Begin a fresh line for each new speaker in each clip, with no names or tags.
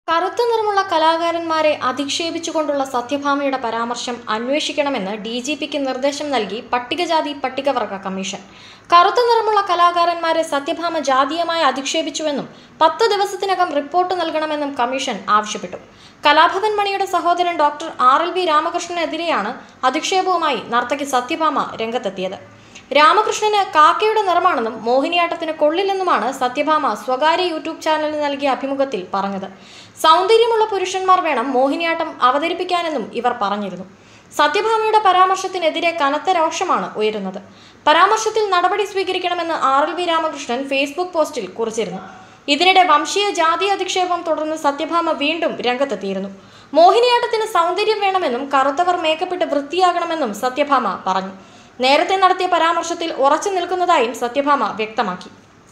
കറുത്ത നിറമുള്ള കലാകാരന്മാരെ അധിക്ഷേപിച്ചുകൊണ്ടുള്ള സത്യഭാമയുടെ പരാമർശം അന്വേഷിക്കണമെന്ന് DGPക്ക് നിർദ്ദേശം നൽകി പട്ടികജാതി പട്ടികവർഗ കമ്മീഷൻ. കറുത്ത നിറമുള്ള കലാകാരന്മാരെ സത്യഭാമ ജാതീയമായി അധിക്ഷേപിച്ചുവെന്നും 10 ദിവസത്തിനകം റിപ്പോർട്ട് നൽകണമെന്നും കമ്മീഷൻ ആവശ്യപ്പെട്ടു. കലാഭവൻ മണിയുടെ സഹോദരൻ ഡോക്ടർ RLV രാമകൃഷ്ണനെതിരെയാണ് അധിക്ഷേപവുമായി നർത്തകി സത്യഭാമ രംഗത്തെത്തിയത്. രാമകൃഷ്ണന് കാക്കയുടെ നിറമാണെന്നും മോഹിനിയാട്ടത്തിന് കൊള്ളില്ലെന്നുമാണ് സത്യഭാമ സ്വകാര്യ യൂട്യൂബ് ചാനലിന് നൽകിയ അഭിമുഖത്തിൽ പറഞ്ഞത്. സൗന്ദര്യമുള്ള പുരുഷന്മാർ വേണം മോഹിനിയാട്ടം അവതരിപ്പിക്കാനെന്നും ഇവർ പറഞ്ഞിരുന്നു. സത്യഭാമയുടെ പരാമർശത്തിനെതിരെ കനത്ത രോഷമാണ് ഉയരുന്നത്. പരാമർശത്തിൽ നടപടി സ്വീകരിക്കണമെന്ന് RLV രാമകൃഷ്ണൻ ഫേസ്ബുക്ക് പോസ്റ്റിൽ കുറിച്ചിരുന്നു. ഇതിനിടെ വംശീയ ജാതി അധിക്ഷേപം തുടർന്ന് സത്യഭാമ വീണ്ടും രംഗത്തെത്തിയിരുന്നു. മോഹിനിയാട്ടത്തിന് സൗന്ദര്യം വേണമെന്നും കറുത്തവർ മേക്കപ്പിട്ട് വൃത്തിയാകണമെന്നും സത്യഭാമ പറഞ്ഞു. നേരത്തെ നടത്തിയ പരാമർശത്തിൽ ഉറച്ചു നിൽക്കുന്നതായും സത്യഭാമ വ്യക്തമാക്കി.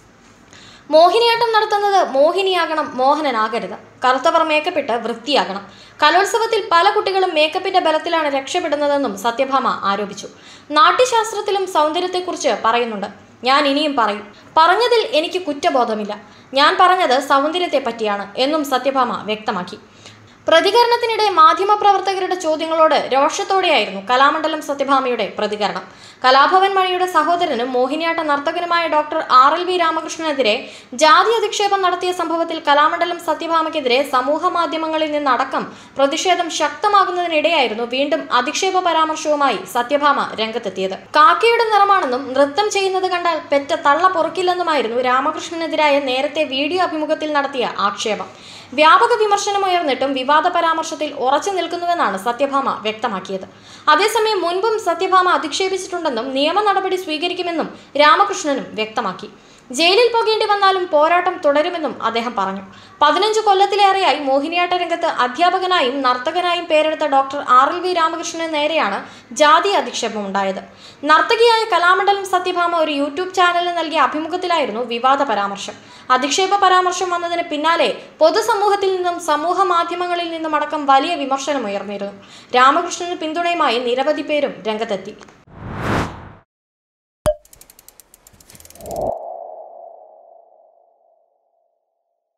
മോഹിനിയാട്ടം നടത്തുന്നത് മോഹിനിയാകണം, മോഹനനാകരുത്. കറുത്തവർ മേക്കപ്പിട്ട് വൃത്തിയാകണം. കലോത്സവത്തിൽ പല കുട്ടികളും മേക്കപ്പിന്റെ ബലത്തിലാണ് രക്ഷപ്പെടുന്നതെന്നും സത്യഭാമ ആരോപിച്ചു. നാട്യശാസ്ത്രത്തിലും സൗന്ദര്യത്തെക്കുറിച്ച് പറയുന്നുണ്ട്. ഞാൻ ഇനിയും പറയും. പറഞ്ഞതിൽ എനിക്ക് കുറ്റബോധമില്ല. ഞാൻ പറഞ്ഞത് സൗന്ദര്യത്തെ പറ്റിയാണ് എന്നും സത്യഭാമ വ്യക്തമാക്കി. പ്രതികരണത്തിനിടെ മാധ്യമപ്രവർത്തകരുടെ ചോദ്യങ്ങളോട് രോഷത്തോടെയായിരുന്നു കലാമണ്ഡലം സത്യഭാമയുടെ പ്രതികരണം. കലാഭവൻ മണിയുടെ സഹോദരനും മോഹിനിയാട്ട നർത്തകനുമായ ഡോക്ടർ RLV രാമകൃഷ്ണനെതിരെ ജാതി അധിക്ഷേപം നടത്തിയ സംഭവത്തിൽ കലാമണ്ഡലം സത്യഭാമയ്ക്കെതിരെ സമൂഹ മാധ്യമങ്ങളിൽ നിന്നടക്കം പ്രതിഷേധം ശക്തമാകുന്നതിനിടെയായിരുന്നു വീണ്ടും അധിക്ഷേപ പരാമർശവുമായി സത്യഭാമ രംഗത്തെത്തിയത്. കാക്കയുടെ നിറമാണെന്നും നൃത്തം ചെയ്യുന്നത് കണ്ടാൽ പെറ്റ തള്ള പൊറുക്കില്ലെന്നുമായിരുന്നു രാമകൃഷ്ണനെതിരായ നേരത്തെ വീഡിയോ അഭിമുഖത്തിൽ നടത്തിയ ആക്ഷേപം. വ്യാപക വിമർശനമുയർന്നിട്ടും വിവാദ പരാമർശത്തിൽ ഉറച്ചു നിൽക്കുന്നുവെന്നാണ് സത്യഭാമ വ്യക്തമാക്കിയത്. അതേസമയം മുൻപും സത്യഭാമ അധിക്ഷേപിച്ചിട്ടുണ്ടെന്നും നിയമ നടപടി സ്വീകരിക്കുമെന്നും രാമകൃഷ്ണനും വ്യക്തമാക്കി. ജയിലിൽ പോകേണ്ടി വന്നാലും പോരാട്ടം തുടരുമെന്നും അദ്ദേഹം പറഞ്ഞു. 15 കൊല്ലത്തിലേറെയായി മോഹിനിയാട്ട രംഗത്ത് അധ്യാപകനായും നർത്തകനായും പേരെടുത്ത ഡോക്ടർ RLV രാമകൃഷ്ണന് നേരെയാണ് ജാതി അധിക്ഷേപമുണ്ടായത്. നർത്തകിയായ കലാമണ്ഡലം സത്യഭാമ ഒരു യൂട്യൂബ് ചാനലിന് നൽകിയ അഭിമുഖത്തിലായിരുന്നു വിവാദ പരാമർശം. അധിക്ഷേപ പരാമർശം വന്നതിന് പിന്നാലെ പൊതുസമൂഹത്തിൽ നിന്നും സമൂഹ മാധ്യമങ്ങളിൽ നിന്നും അടക്കം വലിയ വിമർശനമുയർന്നിരുന്നു. രാമകൃഷ്ണന് പിന്തുണയുമായി നിരവധി പേരും രംഗത്തെത്തി.